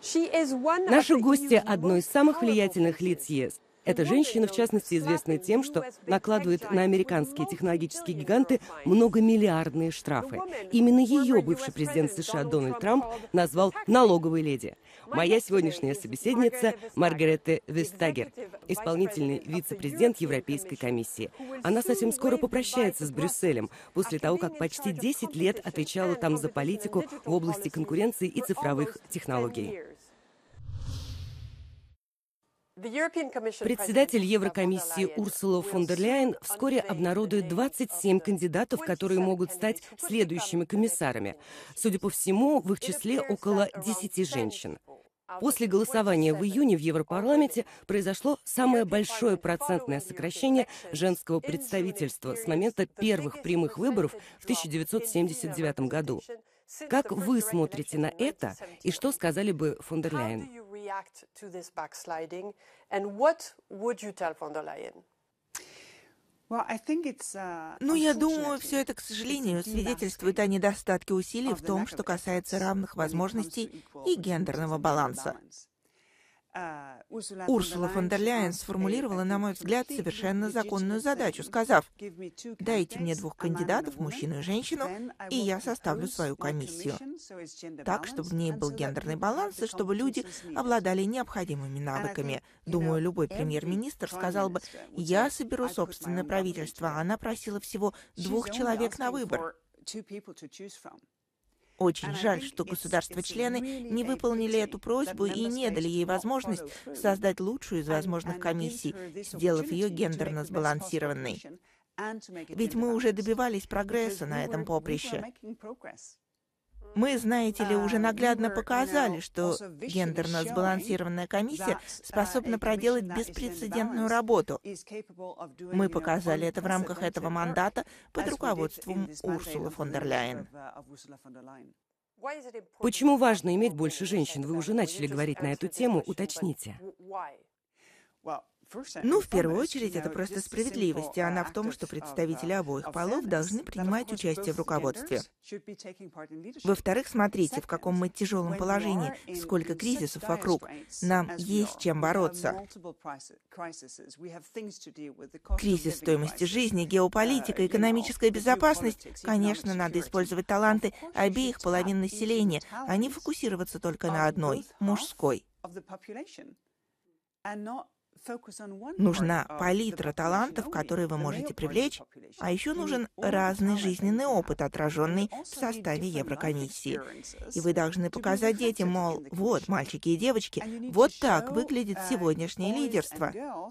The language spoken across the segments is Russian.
Наши гости – одно из самых влиятельных лиц ЕС. Эта женщина, в частности, известна тем, что накладывает на американские технологические гиганты многомиллиардные штрафы. Именно ее бывший президент США Дональд Трамп назвал «налоговой леди». Моя сегодняшняя собеседница Маргарете Вестагер, исполнительный вице-президент Европейской комиссии. Она совсем скоро попрощается с Брюсселем, после того, как почти 10 лет отвечала там за политику в области конкуренции и цифровых технологий. Председатель Еврокомиссии Урсула фон дер Ляйен вскоре обнародует 27 кандидатов, которые могут стать следующими комиссарами. Судя по всему, в их числе около 10 женщин. После голосования в июне в Европарламенте произошло самое большое процентное сокращение женского представительства с момента первых прямых выборов в 1979 году. Как вы смотрите на это, и что сказали бы фон дер Ляйен? Я думаю, все это, к сожалению, свидетельствует о недостатке усилий в том, что касается равных возможностей и гендерного баланса. Урсула фон дер Ляйен сформулировала, на мой взгляд, совершенно законную задачу, сказав: «Дайте мне двух кандидатов, мужчину и женщину, и я составлю свою комиссию. Так, чтобы в ней был гендерный баланс, и чтобы люди обладали необходимыми навыками». Думаю, любой премьер-министр сказал бы: «Я соберу собственное правительство». Она просила всего 2 человек на выбор. Очень жаль, что государства-члены не выполнили эту просьбу и не дали ей возможность создать лучшую из возможных комиссий, сделав ее гендерно сбалансированной. Ведь мы уже добивались прогресса на этом поприще. Мы, знаете ли, уже наглядно показали, что гендерно сбалансированная комиссия способна проделать беспрецедентную работу. Мы показали это в рамках этого мандата под руководством Урсулы фон дер Ляйен. Почему важно иметь больше женщин? Вы уже начали говорить на эту тему, уточните. В первую очередь, это просто справедливость, и она в том, что представители обоих полов должны принимать участие в руководстве. Во-вторых, смотрите, в каком мы тяжелом положении, сколько кризисов вокруг. Нам есть чем бороться. Кризис стоимости жизни, геополитика, экономическая безопасность. Конечно, надо использовать таланты обеих половин населения, а не фокусироваться только на одной, мужской. Нужна палитра талантов, которые вы можете привлечь, а еще нужен разный жизненный опыт, отраженный в составе Еврокомиссии. И вы должны показать детям, мол, вот, мальчики и девочки, вот так выглядит сегодняшнее лидерство.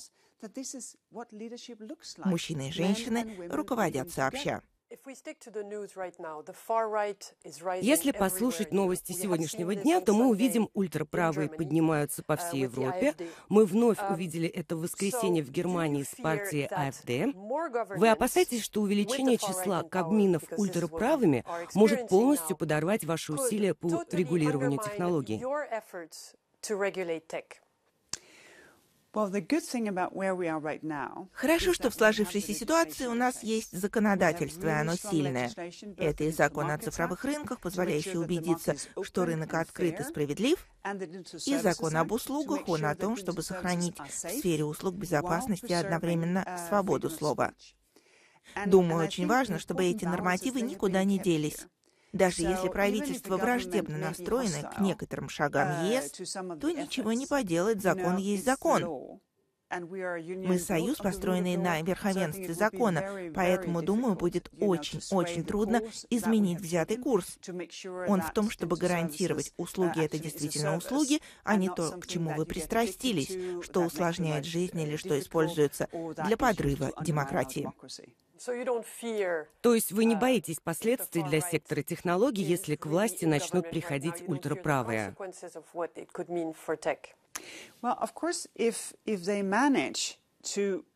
Мужчины и женщины руководят сообща. Если послушать новости сегодняшнего дня, то мы увидим, ультраправые поднимаются по всей Европе. Мы вновь увидели это в воскресенье в Германии с партией АфД. Вы опасаетесь, что увеличение числа кабминов ультраправыми может полностью подорвать ваши усилия по регулированию технологий? Хорошо, что в сложившейся ситуации у нас есть законодательство, и оно сильное. Это и закон о цифровых рынках, позволяющий убедиться, что рынок открыт и справедлив, и закон об услугах, он о том, чтобы сохранить в сфере услуг безопасность и одновременно свободу слова. Думаю, очень важно, чтобы эти нормативы никуда не делись. Даже если правительство враждебно настроено к некоторым шагам ЕС, то ничего не поделать, закон есть закон. Мы союз, построенный на верховенстве закона, поэтому, думаю, будет очень трудно изменить взятый курс. Он в том, чтобы гарантировать, услуги — это действительно услуги, а не то, к чему вы пристрастились, что усложняет жизнь или что используется для подрыва демократии. То есть вы не боитесь последствий для сектора технологий, если к власти начнут приходить ультраправые?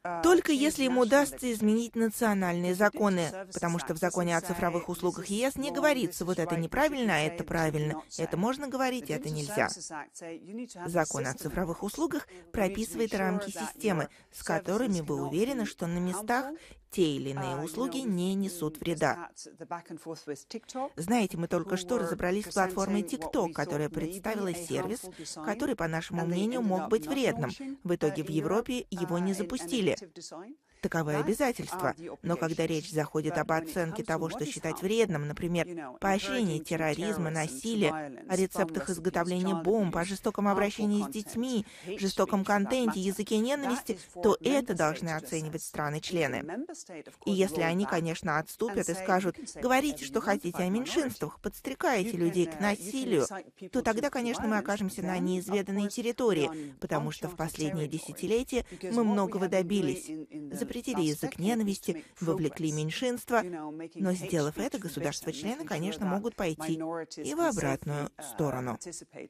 только если им удастся изменить национальные законы, потому что в законе о цифровых услугах ЕС не говорится, вот это неправильно, а это правильно. Это можно говорить, это нельзя. Закон о цифровых услугах прописывает рамки системы, с которыми вы уверены, что на местах те или иные услуги не несут вреда. Знаете, мы только что разобрались с платформой TikTok, которая представила сервис, который, по нашему мнению, мог быть вредным. В итоге в Европе его не запустили. Таковы обязательства. Но когда речь заходит об оценке того, что считать вредным, например, поощрении терроризма, насилия, о рецептах изготовления бомб, о жестоком обращении с детьми, жестоком контенте, языке ненависти, то это должны оценивать страны-члены. И если они, конечно, отступят и скажут: «Говорите, что хотите о меньшинствах, подстрекаете людей к насилию», то тогда, конечно, мы окажемся на неизведанной территории, потому что в последние десятилетия мы многого добились. Запретили язык ненависти, вовлекли меньшинства, но, сделав это, государства-члены, конечно, могут пойти и в обратную сторону.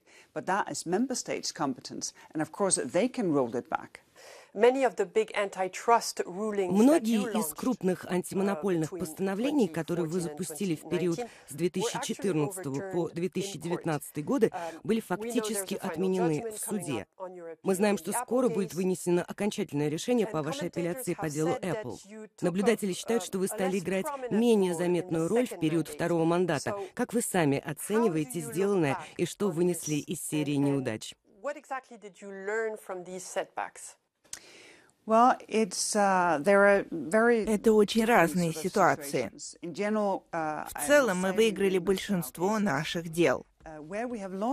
Многие из крупных антимонопольных постановлений, которые вы запустили в период с 2014 по 2019 годы, были фактически отменены в суде. Мы знаем, что скоро будет вынесено окончательное решение по вашей апелляции по делу Apple. Наблюдатели считают, что вы стали играть менее заметную роль в период второго мандата. Как вы сами оцениваете сделанное и что вынесли из серии неудач? Это очень разные ситуации. В целом мы выиграли большинство наших дел. Мы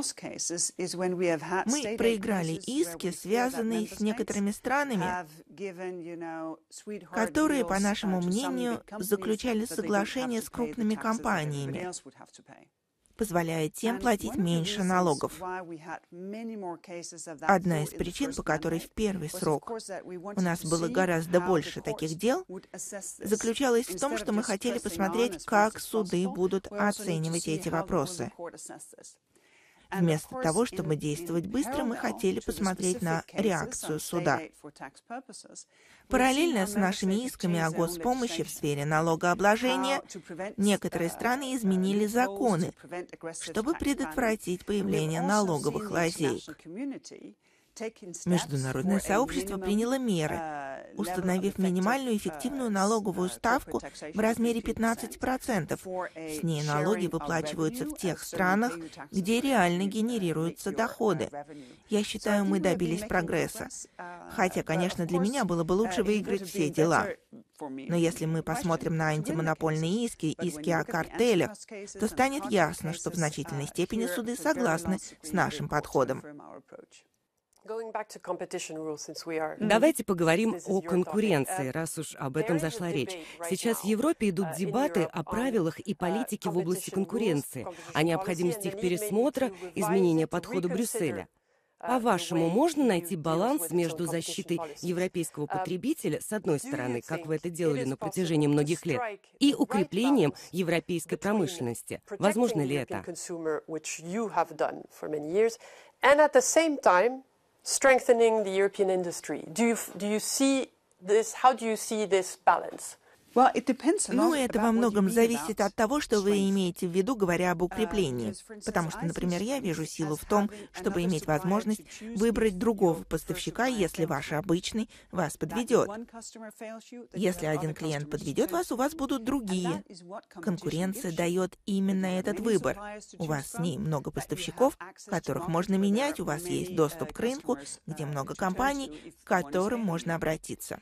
проиграли иски, связанные с некоторыми странами, которые, по нашему мнению, заключали соглашения с крупными компаниями, позволяя тем платить меньше налогов. Одна из причин, по которой в первый срок у нас было гораздо больше таких дел, заключалась в том, что мы хотели посмотреть, как суды будут оценивать эти вопросы. Вместо того, чтобы действовать быстро, мы хотели посмотреть на реакцию суда. Параллельно с нашими исками о госпомощи в сфере налогообложения, некоторые страны изменили законы, чтобы предотвратить появление налоговых лазеек. Международное сообщество приняло меры, установив минимальную эффективную налоговую ставку в размере 15%. С ней налоги выплачиваются в тех странах, где реально генерируются доходы. Я считаю, мы добились прогресса. Хотя, конечно, для меня было бы лучше выиграть все дела. Но если мы посмотрим на антимонопольные иски о картелях, то станет ясно, что в значительной степени суды согласны с нашим подходом. Давайте поговорим о конкуренции, раз уж об этом зашла речь. Сейчас в Европе идут дебаты о правилах и политике в области конкуренции, о необходимости их пересмотра, изменения подхода Брюсселя. По-вашему, можно найти баланс между защитой европейского потребителя, с одной стороны, как вы это делали на протяжении многих лет, и укреплением европейской промышленности? Возможно ли это? Strengthening the European industry. Do you see this? How do you see this balance? Это во многом зависит от того, что вы имеете в виду, говоря об укреплении. Потому что, например, я вижу силу в том, чтобы иметь возможность выбрать другого поставщика, если ваш обычный вас подведет. Если один клиент подведет вас, у вас будут другие. Конкуренция дает именно этот выбор. У вас с ней много поставщиков, которых можно менять, у вас есть доступ к рынку, где много компаний, к которым можно обратиться.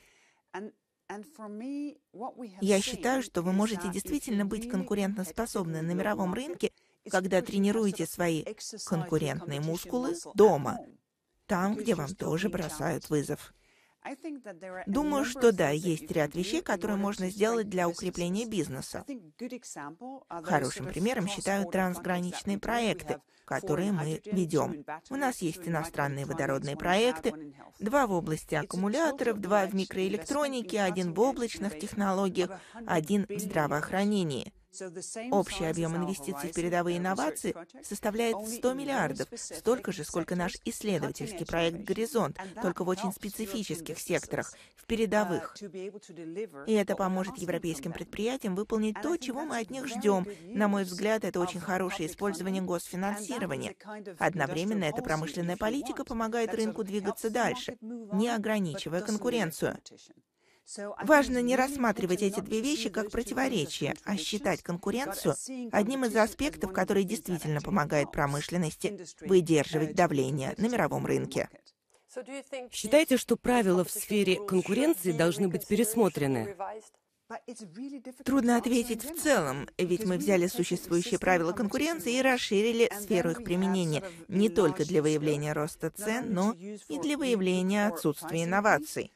Я считаю, что вы можете действительно быть конкурентоспособны на мировом рынке, когда тренируете свои конкурентные мускулы дома, там, где вам тоже бросают вызов. Думаю, что да, есть ряд вещей, которые можно сделать для укрепления бизнеса. Хорошим примером считаю трансграничные проекты, которые мы ведем. У нас есть иностранные водородные проекты, 2 в области аккумуляторов, 2 в микроэлектронике, 1 в облачных технологиях, 1 в здравоохранении. Общий объем инвестиций в передовые инновации составляет 100 миллиардов, столько же, сколько наш исследовательский проект «Горизонт», только в очень специфических секторах, в передовых. И это поможет европейским предприятиям выполнить то, чего мы от них ждем. На мой взгляд, это очень хорошее использование госфинансирования. Одновременно эта промышленная политика помогает рынку двигаться дальше, не ограничивая конкуренцию. Важно не рассматривать эти две вещи как противоречия, а считать конкуренцию одним из аспектов, который действительно помогает промышленности выдерживать давление на мировом рынке. Считаете, что правила в сфере конкуренции должны быть пересмотрены? Трудно ответить в целом, ведь мы взяли существующие правила конкуренции и расширили сферу их применения не только для выявления роста цен, но и для выявления отсутствия инноваций.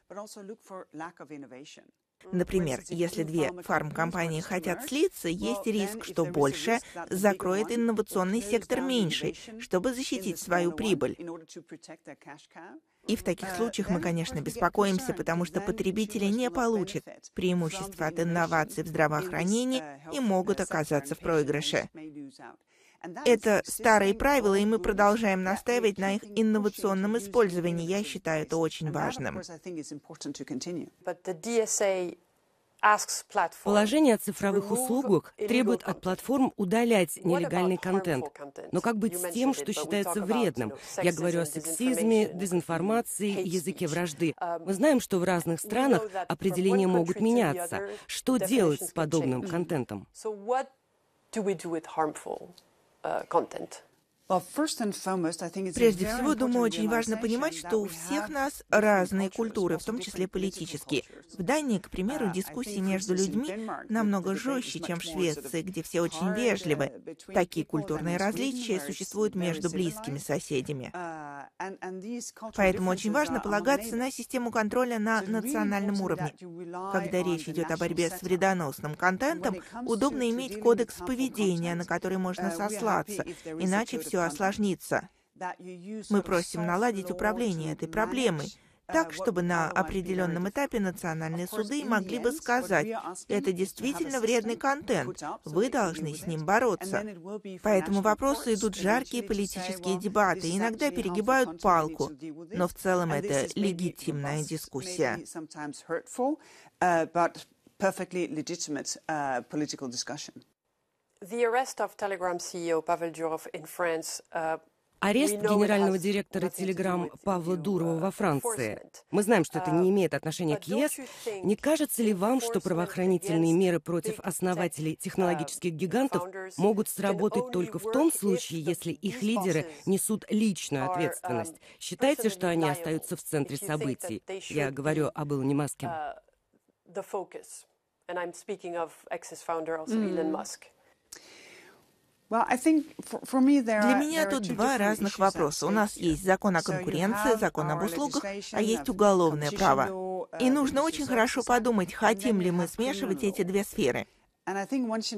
Например, если две фармкомпании хотят слиться, есть риск, что большая закроет инновационный сектор меньшей, чтобы защитить свою прибыль. И в таких случаях мы, конечно, беспокоимся, потому что потребители не получат преимущества от инноваций в здравоохранении и могут оказаться в проигрыше. Это старые правила, и мы продолжаем настаивать на их инновационном использовании. Я считаю это очень важным. Положение о цифровых услугах требует от платформ удалять нелегальный контент. Но как быть с тем, что считается вредным? Я говорю о сексизме, дезинформации, языке вражды. Мы знаем, что в разных странах определения могут меняться. Что делать с подобным контентом? Прежде всего, думаю, очень важно понимать, что у всех нас разные культуры, в том числе политические. В Дании, к примеру, дискуссии между людьми намного жестче, чем в Швеции, где все очень вежливы. Такие культурные различия существуют между близкими соседями. Поэтому очень важно полагаться на систему контроля на национальном уровне. Когда речь идет о борьбе с вредоносным контентом, удобно иметь кодекс поведения, на который можно сослаться, иначе все осложнится. Мы просим наладить управление этой проблемой, так, чтобы на определенном этапе национальные суды могли бы сказать, это действительно вредный контент, вы должны с ним бороться. По этому вопросу идут жаркие политические дебаты, иногда перегибают палку, но в целом это легитимная дискуссия. Арест генерального директора Telegram Павла Дурова во Франции. Мы знаем, что это не имеет отношения к ЕС. Не кажется ли вам, что правоохранительные меры против основателей технологических гигантов могут сработать только в том случае, если их лидеры несут личную ответственность? Считаете, что они остаются в центре событий? Я говорю об Илоне Маске. Для меня тут два разных вопроса. У нас есть закон о конкуренции, закон об услугах, а есть уголовное право. И нужно очень хорошо подумать, хотим ли мы смешивать эти две сферы. Я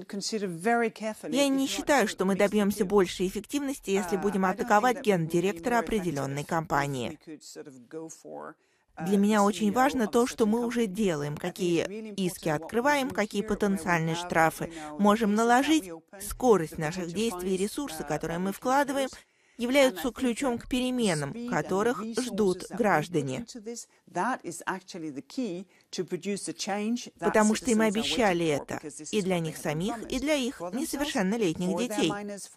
не считаю, что мы добьемся большей эффективности, если будем атаковать гендиректора определенной компании. Для меня очень важно то, что мы уже делаем, какие иски открываем, какие потенциальные штрафы можем наложить. Скорость наших действий и ресурсы, которые мы вкладываем, являются ключом к переменам, которых ждут граждане. Потому что им обещали это и для них самих, и для их несовершеннолетних детей.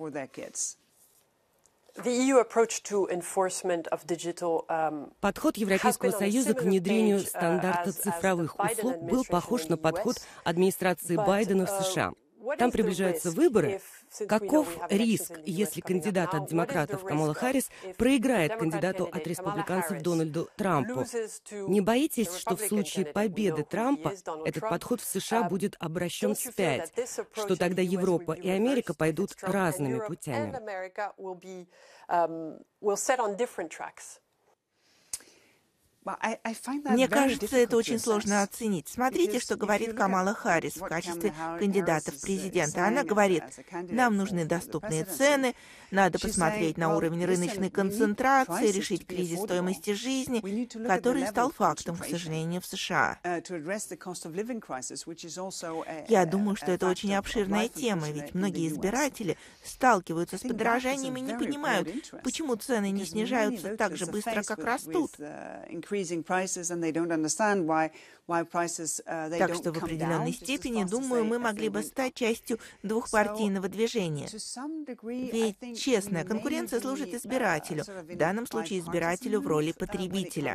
Подход Европейского Союза к внедрению стандарта цифровых услуг был похож на подход администрации Байдена в США. Там приближаются выборы. Каков риск, если кандидат от демократов Камала Харрис проиграет кандидату от республиканцев Дональду Трампу? Не боитесь, что в случае победы Трампа этот подход в США будет обращен вспять, что тогда Европа и Америка пойдут разными путями? Мне кажется, это очень сложно оценить. Смотрите, что говорит Камала Харрис в качестве кандидата в президенты. Она говорит, нам нужны доступные цены, надо посмотреть на уровень рыночной концентрации, решить кризис стоимости жизни, который стал фактом, к сожалению, в США. Я думаю, что это очень обширная тема, ведь многие избиратели сталкиваются с подорожанием и не понимают, почему цены не снижаются так же быстро, как растут. Так что в определенной степени, думаю, мы могли бы стать частью двухпартийного движения. Ведь честная конкуренция служит избирателю, в данном случае избирателю в роли потребителя.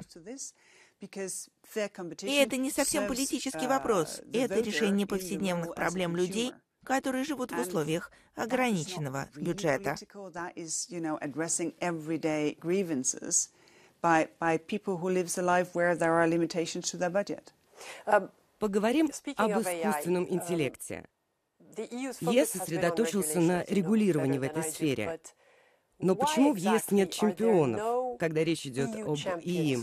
И это не совсем политический вопрос, это решение повседневных проблем людей, которые живут в условиях ограниченного бюджета. Поговорим об искусственном интеллекте. ЕС сосредоточился на регулировании в этой сфере. Но почему в ЕС нет чемпионов, когда речь идет об ИИ?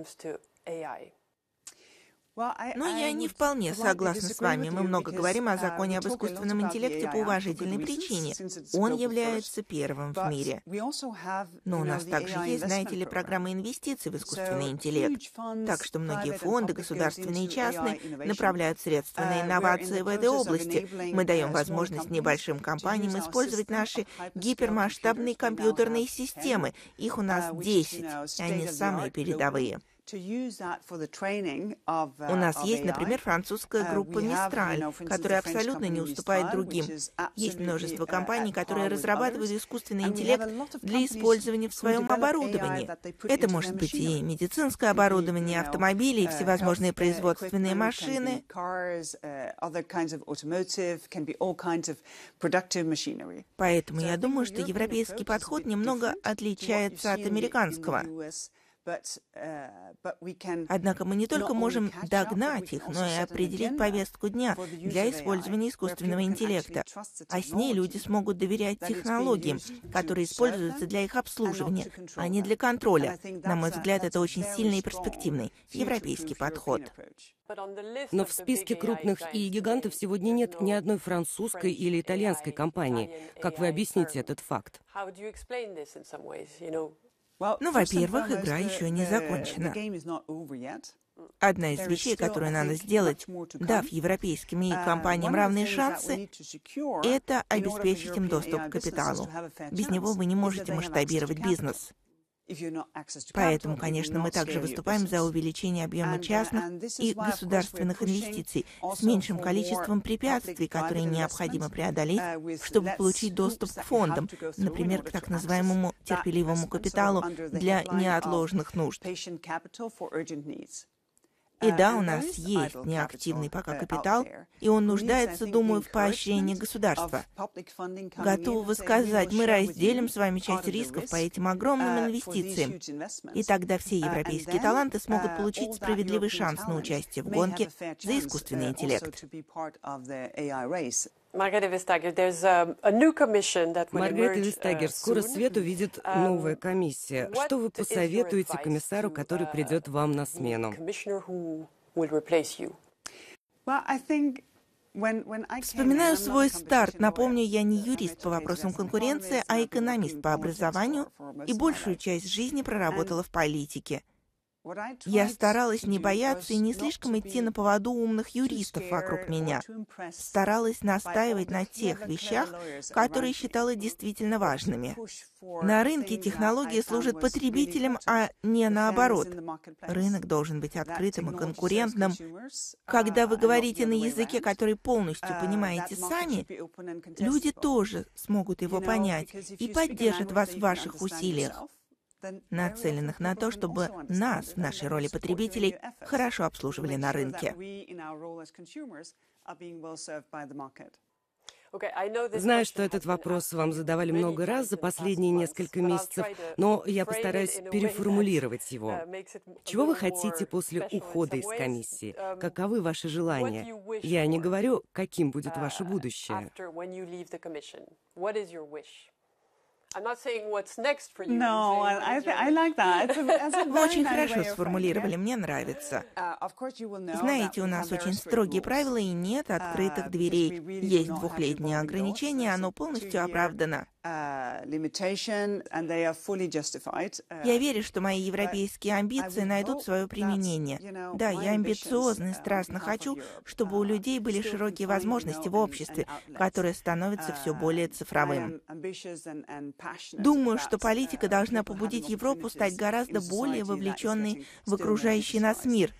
Но я не вполне согласна с вами. Мы много говорим о законе об искусственном интеллекте по уважительной причине. Он является первым в мире. Но у нас также есть, знаете ли, программы инвестиций в искусственный интеллект. Так что многие фонды, государственные и частные, направляют средства на инновации в этой области. Мы даем возможность небольшим компаниям использовать наши гипермасштабные компьютерные системы. Их у нас 10, и они самые передовые. У нас есть, например, французская группа Mistral, которая абсолютно не уступает другим. Есть множество компаний, которые разрабатывают искусственный интеллект для использования в своем оборудовании. Это может быть и медицинское оборудование, автомобили, и всевозможные производственные машины. Поэтому я думаю, что европейский подход немного отличается от американского. Однако мы не только можем догнать их, но и определить повестку дня для использования искусственного интеллекта. А с ней люди смогут доверять технологиям, которые используются для их обслуживания, а не для контроля. На мой взгляд, это очень сильный и перспективный европейский подход. Но в списке крупных ИИ-гигантов сегодня нет ни одной французской или итальянской компании. Как вы объясните этот факт? Ну, во-первых, игра еще не закончена. Одна из вещей, которую надо сделать, дав европейским и компаниям равные шансы, это обеспечить им доступ к капиталу. Без него вы не можете масштабировать бизнес. Поэтому, конечно, мы также выступаем за увеличение объема частных и государственных инвестиций с меньшим количеством препятствий, которые необходимо преодолеть, чтобы получить доступ к фондам, например, к так называемому терпеливому капиталу для неотложных нужд. И да, у нас есть неактивный пока капитал, и он нуждается, думаю, в поощрении государства. Готова сказать, мы разделим с вами часть рисков по этим огромным инвестициям, и тогда все европейские таланты смогут получить справедливый шанс на участие в гонке за искусственный интеллект. Маргарита Вестагер, скоро свет увидит новая комиссия. Что вы посоветуете комиссару, который придет вам на смену? Вспоминаю свой старт. Напомню, я не юрист по вопросам конкуренции, а экономист по образованию, и большую часть жизни проработала в политике. Я старалась не бояться и не слишком идти на поводу умных юристов вокруг меня. Старалась настаивать на тех вещах, которые считала действительно важными. На рынке технологии служат потребителям, а не наоборот. Рынок должен быть открытым и конкурентным. Когда вы говорите на языке, который полностью понимаете сами, люди тоже смогут его понять и поддержат вас в ваших усилиях, нацеленных на то, чтобы нас, в нашей роли потребителей, хорошо обслуживали на рынке. Знаю, что этот вопрос вам задавали много раз за последние несколько месяцев, но я постараюсь переформулировать его. Чего вы хотите после ухода из комиссии? Каковы ваши желания? Я не говорю, каким будет ваше будущее. I'm not saying what's next for you. No, I like that. That's a Вы very очень nice хорошо way of сформулировали, putting it. мне нравится. Of course you will know Знаете, that у we нас have very очень strict строгие rules. правила и нет открытых дверей. Есть двухлетнее ограничение, оно полностью оправдано. Limitation, and they are fully justified. Я верю, что мои европейские амбиции найдут свое применение. Да, я амбициозна и страстно хочу, чтобы у людей были широкие возможности в обществе, которое становится все более цифровым. Думаю, что политика должна побудить Европу стать гораздо более вовлеченной в окружающий нас мир.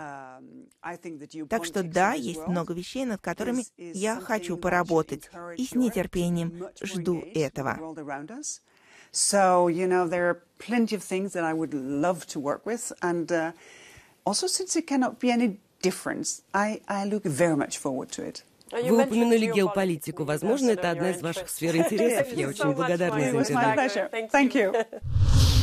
Так что да, есть много вещей, над которыми я хочу поработать, и с нетерпением жду этого. So, there are plenty of things that I would love to work with, and also since it cannot be any difference, I look very much forward to it. Вы упомянули геополитику. Возможно, это одна из ваших сфер интересов. Я очень благодарна за интервью. Thank you.